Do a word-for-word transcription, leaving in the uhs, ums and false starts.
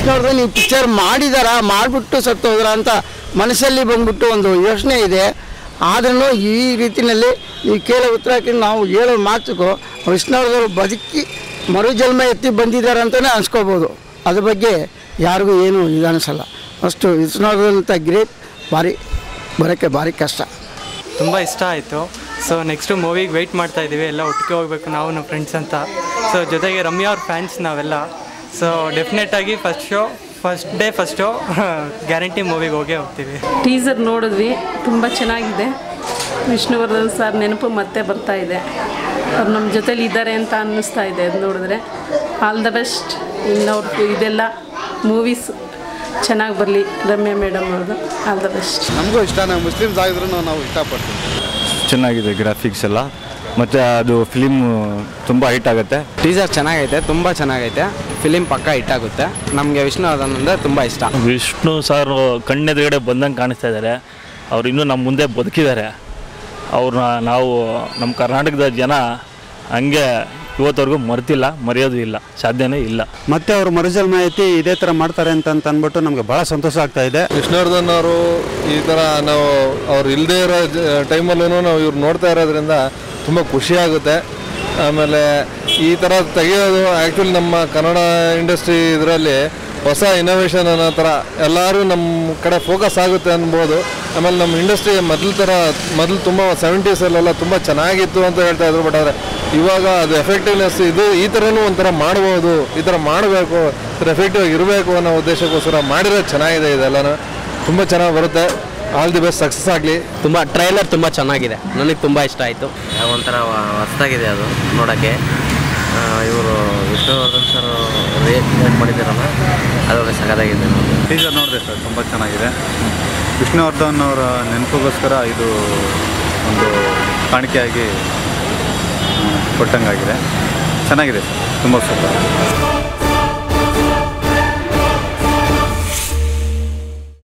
ವಿಷ್ಣುವರ್ಧನ್ ಈ ಪಿಕ್ಚರ್ ಮಾಡಿದಾರ ಮಾಡಿಬಿಟ್ಟು ಸತ್ತು ಹೋದ್ರ ಅಂತ ಮನಸ್ಸಲ್ಲಿ ಬಂದ್ಬಿಟ್ಟು ಒಂದು ಯೋಚನೆ ಇದೆ. ಆದ್ರೂ ಈ ರೀತಿಯಲ್ಲಿ ಈ ಕೇಳೋ ಉತ್ತರಕ್ಕೆ ನಾವು ಹೇಳೋ ಮಾತುಗೂ ವಿಷ್ಣುವರ್ಧನ್ ಬದುಕಿ ಮರುಜನ್ಮ ಎತ್ತಿ ಬಂದಿದ್ದಾರೆ ಅಂತಲೇ ಅನ್ಸ್ಕೋಬೋದು. ಅದ್ರ ಬಗ್ಗೆ ಯಾರಿಗೂ ಏನು ಇದು ಅನಿಸಲ್ಲ. ಅಷ್ಟು ವಿಷ್ಣುವರ್ಧನ್ ಅಂತ ಗ್ರೇಟ್, ಭಾರಿ ಬರೋಕ್ಕೆ ಭಾರಿ ಕಷ್ಟ. ತುಂಬ ಇಷ್ಟ ಆಯಿತು. ಸೊ ನೆಕ್ಸ್ಟು ಮೂವಿಗೆ ವೆಯ್ಟ್ ಮಾಡ್ತಾಯಿದ್ದೀವಿ, ಎಲ್ಲ ಒಟ್ಟಿಗೆ ಹೋಗಬೇಕು ನಾವು ನಮ್ಮ ಫ್ರೆಂಡ್ಸ್ ಅಂತ. ಸೊ ಜೊತೆಗೆ ರಮ್ಯಾ ಅವ್ರ ಫ್ಯಾನ್ಸ್ ನಾವೆಲ್ಲ. ಸೊ ಡೆಫಿನೆಟಾಗಿ first show first day first show guarantee ಮೂವಿಗೆ ಹೋಗೇ ಹೋಗ್ತೀವಿ. ಟೀಸರ್ ನೋಡಿದ್ವಿ, ತುಂಬ ಚೆನ್ನಾಗಿದೆ. ವಿಷ್ಣುವರ್ಧನ್ ಸರ್ ನೆನಪು ಮತ್ತೆ ಬರ್ತಾ ಇದೆ. ಅವ್ರು ನಮ್ಮ ಜೊತೇಲಿ ಇದ್ದಾರೆ ಅಂತ ಅನ್ನಿಸ್ತಾ ಇದೆ ಅದು ನೋಡಿದ್ರೆ. All the best. ಇನ್ನವ್ರು ಇದೆಲ್ಲ ಮೂವೀಸ್ ಚೆನ್ನಾಗಿ ಬರಲಿ. ರಮ್ಯಾ ಮೇಡಮ್ ಅವ್ರದ್ದು ಆಲ್ ದ ಬೆಸ್ಟ್. ನಮಗೂ ಇಷ್ಟ, ನಾವು ಮುಸ್ಲಿಮ್ಸ್ ಆಗಿದ್ರು ನಾವು ಇಷ್ಟಪಡ್ತೀವಿ. ಚೆನ್ನಾಗಿದೆ ಗ್ರಾಫಿಕ್ಸ್ ಎಲ್ಲ, ಮತ್ತು ಅದು ಫಿಲಿಮ್ ತುಂಬ ಹಿಟ್ ಆಗುತ್ತೆ. ಟೀಸರ್ ಚೆನ್ನಾಗೈತೆ, ತುಂಬ ಚೆನ್ನಾಗೈತೆ. ಫಿಲಿಮ್ ಪಕ್ಕ ಹಿಟ್ ಆಗುತ್ತೆ. ನಮಗೆ ವಿಷ್ಣುವರ್ಧನ್ ಅಂದರೆ ತುಂಬ ಇಷ್ಟ. ವಿಷ್ಣು ಸರ್ ಕಣ್ಣೆದುರುಗಡೆ ಬಂದಂಗೆ ಕಾಣಿಸ್ತಾ ಇದ್ದಾರೆ. ಅವ್ರು ಇನ್ನೂ ನಮ್ಮ ಮುಂದೆ ಬದುಕಿದ್ದಾರೆ. ಅವ್ರನ್ನ ನಾವು ನಮ್ಮ ಕರ್ನಾಟಕದ ಜನ ಹಂಗೆ ಇವತ್ತವರೆಗೂ ಮರೆತಿಲ್ಲ, ಮರೆಯೋದು ಇಲ್ಲ, ಸಾಧ್ಯನೇ ಇಲ್ಲ. ಮತ್ತೆ ಅವರು ಮರುಜನ್ಮ ಎತ್ತಿ ಇದೇ ಥರ ಮಾಡ್ತಾರೆ ಅಂತ ಅಂದ್ಬಿಟ್ಟು ನಮಗೆ ಭಾಳ ಸಂತೋಷ ಆಗ್ತಾ ಇದೆ. ವಿಷ್ಣುವರ್ಧನ್ ಅವರು ಈ ಥರ ನಾವು ಅವ್ರು ಇಲ್ಲದೇ ಇರೋ ಟೈಮಲ್ಲೂ ನಾವು ಇವ್ರು ನೋಡ್ತಾ ಇರೋದ್ರಿಂದ ತುಂಬ ಖುಷಿಯಾಗುತ್ತೆ. ಆಮೇಲೆ ಈ ಥರ ತೆಗೆಯೋದು ಆ್ಯಕ್ಚುಲಿ ನಮ್ಮ ಕನ್ನಡ ಇಂಡಸ್ಟ್ರಿ ಇದರಲ್ಲಿ ಹೊಸ ಇನೋವೇಷನ್ ಅನ್ನೋ ಥರ ಎಲ್ಲರೂ ನಮ್ಮ ಕಡೆ ಫೋಕಸ್ ಆಗುತ್ತೆ ಅನ್ಬೋದು. ಆಮೇಲೆ ನಮ್ಮ ಇಂಡಸ್ಟ್ರಿ ಮೊದಲ ಥರ ಮೊದಲು ತುಂಬ ಸೆವೆಂಟೀಸಲ್ಲೆಲ್ಲ ತುಂಬ ಚೆನ್ನಾಗಿತ್ತು ಅಂತ ಹೇಳ್ತಾ ಇದ್ರು. ಬಟ್ ಆದರೆ ಇವಾಗ ಅದು ಎಫೆಕ್ಟಿವ್ನೆಸ್ ಇದು ಈ ಥರನೂ ಒಂಥರ ಮಾಡ್ಬೋದು, ಈ ಥರ ಮಾಡಬೇಕು, ಈ ಥರ ಎಫೆಕ್ಟಿವ್ ಇರಬೇಕು ಅನ್ನೋ ಉದ್ದೇಶಕ್ಕೋಸ್ಕರ ಮಾಡಿರೋದು ಚೆನ್ನಾಗಿದೆ. ಇದೆಲ್ಲನೂ ತುಂಬ ಚೆನ್ನಾಗಿ ಬರುತ್ತೆ. ಆಲ್ ದಿ ಬೆಸ್ಟ್, ಸಕ್ಸಸ್ ಆಗಲಿ. ತುಂಬ ಟ್ರೈಲರ್ ತುಂಬ ಚೆನ್ನಾಗಿದೆ, ನನಗೆ ತುಂಬ ಇಷ್ಟ ಆಯಿತು. ಒಂಥರ ಹೊಸದಾಗಿದೆ ಅದು ನೋಡೋಕ್ಕೆ. ಇವರು ವಿಷ್ಣುವರ್ಧನ್ ಸರ್ ರೇಟ್ ಮಾಡಿದ್ದಾರಲ್ಲ, ಅದೊಂದು ಸಗದಾಗಿದೆ. ಟೀಸರ್ ನೋಡಿದೆ ಸರ್, ತುಂಬ ಚೆನ್ನಾಗಿದೆ. ವಿಷ್ಣುವರ್ಧನ್ ಅವರ ನೆನಪಿಗೋಸ್ಕರ ಇದು ಒಂದು ಕಾಣಿಕೆಯಾಗಿ ಕೊಟ್ಟಂಗಾಗಿದೆ. ಚೆನ್ನಾಗಿದೆ ಸರ್, ತುಂಬ ಸೂಪರ್.